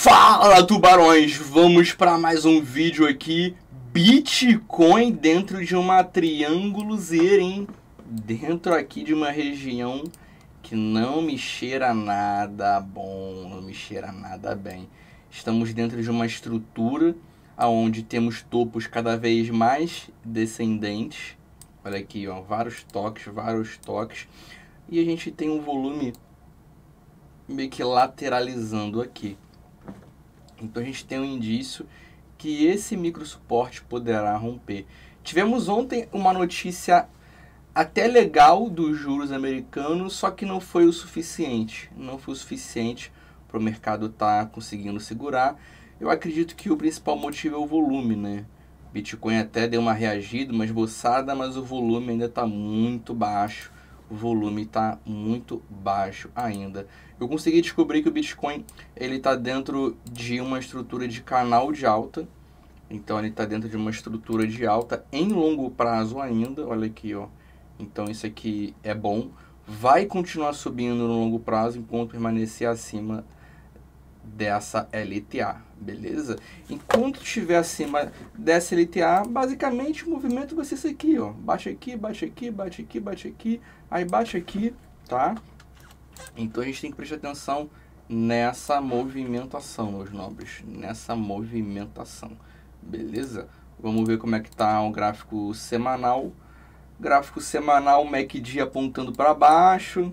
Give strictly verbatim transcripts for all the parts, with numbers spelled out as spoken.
Fala, tubarões! Vamos para mais um vídeo aqui. Bitcoin dentro de uma triângulozeira, hein? Dentro aqui de uma região que não me cheira nada bom, não me cheira nada bem. Estamos dentro de uma estrutura onde temos topos cada vez mais descendentes. Olha aqui, ó, vários toques, vários toques. E a gente tem um volume meio que lateralizando aqui. Então a gente tem um indício que esse micro suporte poderá romper. Tivemos ontem uma notícia até legal dos juros americanos, só que não foi o suficiente. Não foi o suficiente para o mercado estar conseguindo segurar. Eu acredito que o principal motivo é o volume, né? Bitcoin até deu uma reagida, uma esboçada, mas o volume ainda está muito baixo. O volume está muito baixo ainda. Eu consegui descobrir que o Bitcoin ele está dentro de uma estrutura de canal de alta. Então ele está dentro de uma estrutura de alta em longo prazo ainda. Olha aqui, ó. Então isso aqui é bom. Vai continuar subindo no longo prazo enquanto permanecer acima dessa L T A, beleza? Enquanto estiver acima dessa L T A, basicamente o movimento vai ser isso aqui, ó. Baixa aqui, baixa aqui, baixa aqui, baixa aqui, aí baixa aqui, tá? Então a gente tem que prestar atenção nessa movimentação, meus nobres, nessa movimentação, beleza? Vamos ver como é que tá o gráfico semanal. Gráfico semanal, M A C D apontando para baixo.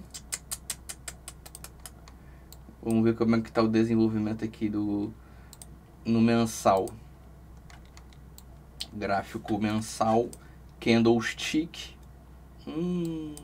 Vamos ver como é que está o desenvolvimento aqui do, no mensal. Gráfico mensal, candlestick. Hum,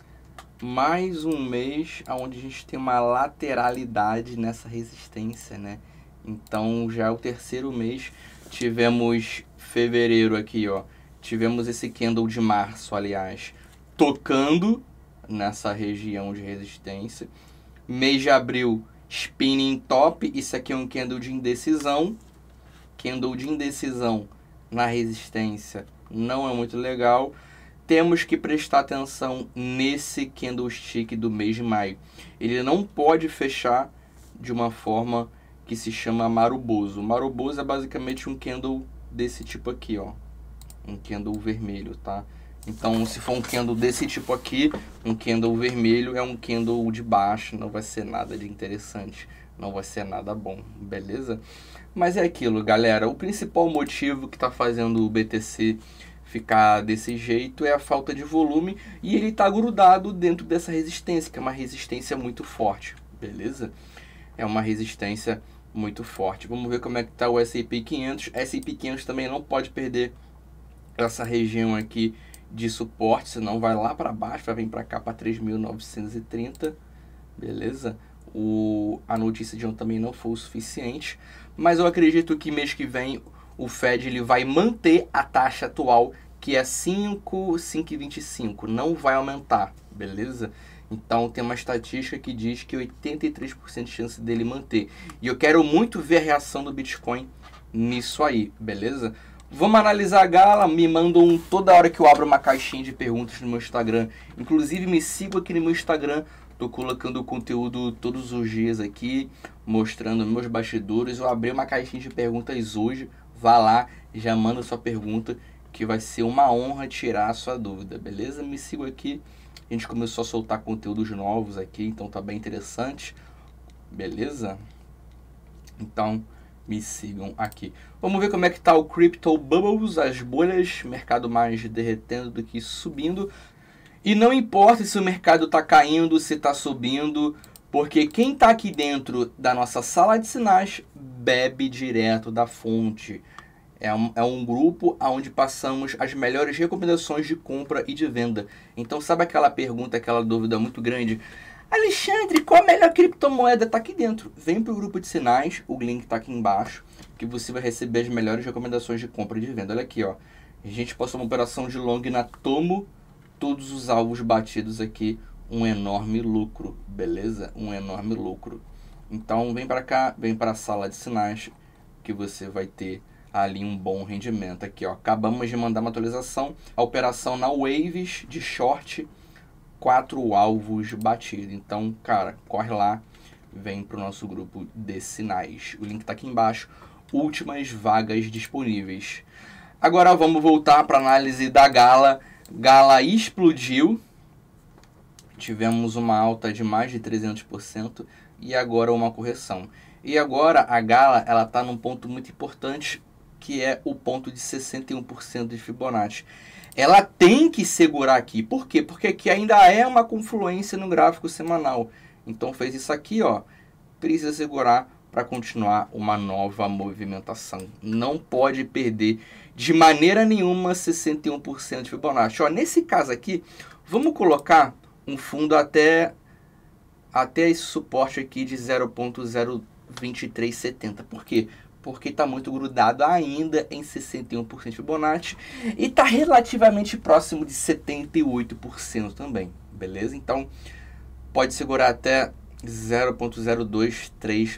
mais um mês onde a gente tem uma lateralidade nessa resistência, né? Então já é o terceiro mês. Tivemos fevereiro aqui, ó. Tivemos esse candle de março, aliás, tocando nessa região de resistência. Mês de abril, spinning top, isso aqui é um candle de indecisão. Candle de indecisão na resistência não é muito legal. Temos que prestar atenção nesse candlestick do mês de maio. Ele não pode fechar de uma forma que se chama maruboso. Maruboso é basicamente um candle desse tipo aqui, ó. Um candle vermelho, tá? Então, se for um candle desse tipo aqui, um candle vermelho é um candle de baixo, não vai ser nada de interessante, não vai ser nada bom, beleza? Mas é aquilo, galera, o principal motivo que está fazendo o B T C ficar desse jeito é a falta de volume e ele está grudado dentro dessa resistência, que é uma resistência muito forte, beleza? É uma resistência muito forte. Vamos ver como é que está o S e P quinhentos. S e P quinhentos também não pode perder essa região aqui de suporte, senão vai lá para baixo, vai vir para cá para três mil novecentos e trinta, beleza? O, a notícia de ontem também não foi o suficiente, mas eu acredito que mês que vem o Fed ele vai manter a taxa atual, que é cinco, cinco e vinte e cinco, não vai aumentar, beleza? Então tem uma estatística que diz que oitenta e três por cento de chance dele manter, e eu quero muito ver a reação do Bitcoin nisso aí, beleza? Vamos analisar a gala, me mandam toda hora que eu abro uma caixinha de perguntas no meu Instagram. Inclusive me sigam aqui no meu Instagram, tô colocando conteúdo todos os dias aqui, mostrando meus bastidores. Eu abri uma caixinha de perguntas hoje, vá lá, já manda sua pergunta, que vai ser uma honra tirar a sua dúvida, beleza? Me sigam aqui, a gente começou a soltar conteúdos novos aqui, então tá bem interessante, beleza? Então me sigam aqui. Vamos ver como é que tá o Crypto Bubbles, as bolhas, mercado mais derretendo do que subindo. E não importa se o mercado tá caindo, se tá subindo, porque quem tá aqui dentro da nossa sala de sinais bebe direto da fonte. É um, é um grupo onde passamos as melhores recomendações de compra e de venda. Então sabe aquela pergunta, aquela dúvida muito grande? Alexandre, qual a melhor criptomoeda? Tá aqui dentro. Vem pro grupo de sinais, o link tá aqui embaixo, que você vai receber as melhores recomendações de compra e de venda. Olha aqui, ó. A gente passou uma operação de long na Tomo, todos os alvos batidos aqui, um enorme lucro, beleza? Um enorme lucro. Então vem para cá, vem para a sala de sinais, que você vai ter ali um bom rendimento. Aqui, ó. Acabamos de mandar uma atualização, a operação na Waves de short, quatro alvos batidos. Então, cara, corre lá, vem para o nosso grupo de sinais. O link está aqui embaixo, últimas vagas disponíveis. Agora vamos voltar para a análise da Gala. Gala explodiu, tivemos uma alta de mais de trezentos por cento e agora uma correção. E agora a Gala ela está num ponto muito importante, que é o ponto de sessenta e um por cento de Fibonacci. Ela tem que segurar aqui. Por quê? Porque aqui ainda é uma confluência no gráfico semanal. Então fez isso aqui, ó. Precisa segurar para continuar uma nova movimentação. Não pode perder de maneira nenhuma sessenta e um por cento de Fibonacci. Ó, nesse caso aqui, vamos colocar um fundo até, até esse suporte aqui de zero ponto zero dois três sete zero. Por quê? Porque está muito grudado ainda em sessenta e um por cento de Fibonacci e está relativamente próximo de setenta e oito por cento também, beleza? Então, pode segurar até zero ponto zero dois três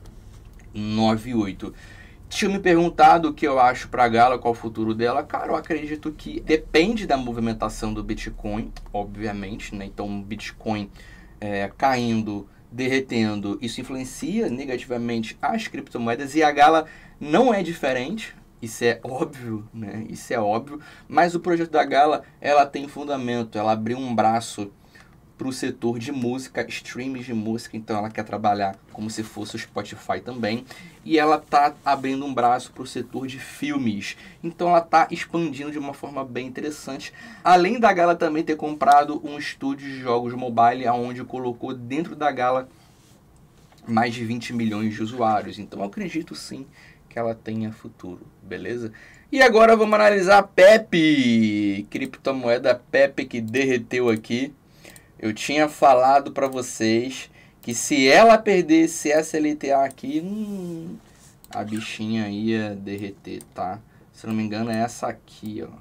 nove oito. Tinha me perguntado o que eu acho para a Gala, qual o futuro dela. Cara, eu acredito que depende da movimentação do Bitcoin, obviamente, né? Então, o Bitcoin é, caindo, derretendo, isso influencia negativamente as criptomoedas e a Gala não é diferente, isso é óbvio, né? Isso é óbvio, mas o projeto da Gala, ela tem fundamento, ela abriu um braço para o setor de música, streams de música, então ela quer trabalhar como se fosse o Spotify também, e ela está abrindo um braço para o setor de filmes, então ela está expandindo de uma forma bem interessante, além da Gala também ter comprado um estúdio de jogos mobile, onde colocou dentro da Gala mais de vinte milhões de usuários, então eu acredito sim que ela tenha futuro, beleza? E agora vamos analisar a Pepe, criptomoeda Pepe que derreteu aqui. Eu tinha falado para vocês que se ela perdesse essa L T A aqui, hum, a bichinha ia derreter, tá? Se não me engano é essa aqui, ó.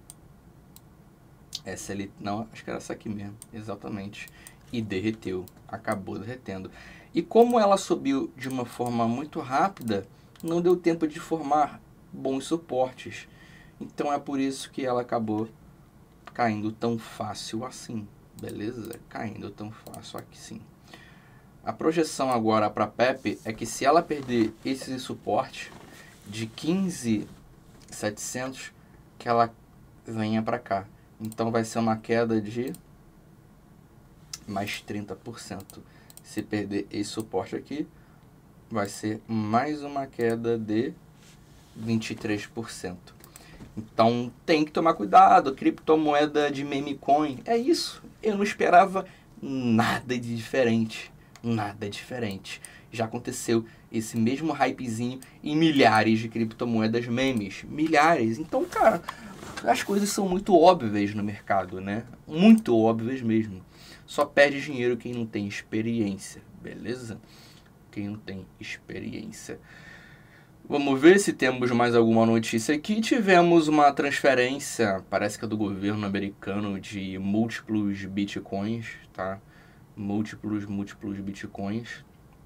Essa L T A, não, acho que era essa aqui mesmo, exatamente. E derreteu, acabou derretendo. E como ela subiu de uma forma muito rápida, não deu tempo de formar bons suportes. Então é por isso que ela acabou caindo tão fácil assim. Beleza? Caindo tão fácil aqui sim. A projeção agora para a Pepe é que se ela perder esse suporte de quinze mil e setecentos, que ela venha para cá. Então vai ser uma queda de mais trinta por cento. Se perder esse suporte aqui, vai ser mais uma queda de vinte e três por cento. Então tem que tomar cuidado, criptomoeda de meme coin, é isso. Eu não esperava nada de diferente, nada diferente. Já aconteceu esse mesmo hypezinho em milhares de criptomoedas memes, milhares. Então, cara, as coisas são muito óbvias no mercado, né? Muito óbvias mesmo. Só perde dinheiro quem não tem experiência, beleza? Quem não tem experiência. Vamos ver se temos mais alguma notícia aqui. Tivemos uma transferência, parece que é do governo americano, de múltiplos bitcoins, tá? Múltiplos, múltiplos bitcoins.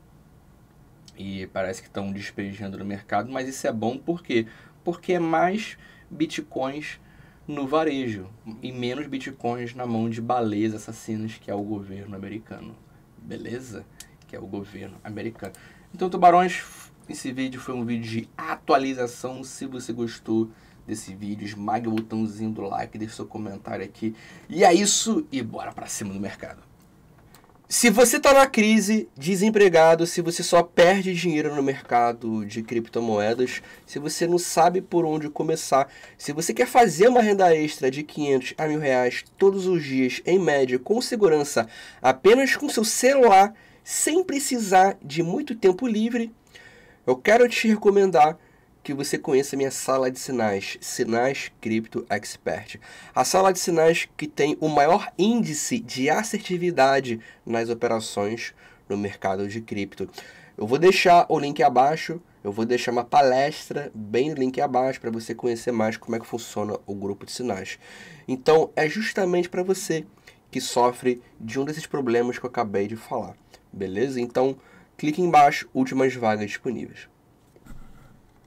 E parece que estão despejando no mercado, mas isso é bom por quê? Porque é mais bitcoins no varejo e menos bitcoins na mão de baleias assassinas, que é o governo americano. Beleza? Que é o governo americano. Então, tubarões, esse vídeo foi um vídeo de atualização. Se você gostou desse vídeo, esmague o botãozinho do like, deixe seu comentário aqui. E é isso, e bora pra cima do mercado. Se você está na crise, desempregado, se você só perde dinheiro no mercado de criptomoedas, se você não sabe por onde começar, se você quer fazer uma renda extra de quinhentos a mil reais todos os dias, em média, com segurança, apenas com seu celular, sem precisar de muito tempo livre, eu quero te recomendar que você conheça a minha sala de sinais, Sinais Crypto Expert. A sala de sinais que tem o maior índice de assertividade nas operações no mercado de cripto. Eu vou deixar o link abaixo, eu vou deixar uma palestra bem no link abaixo para você conhecer mais como é que funciona o grupo de sinais. Então, é justamente para você que sofre de um desses problemas que eu acabei de falar, beleza? Então, clique embaixo, últimas vagas disponíveis.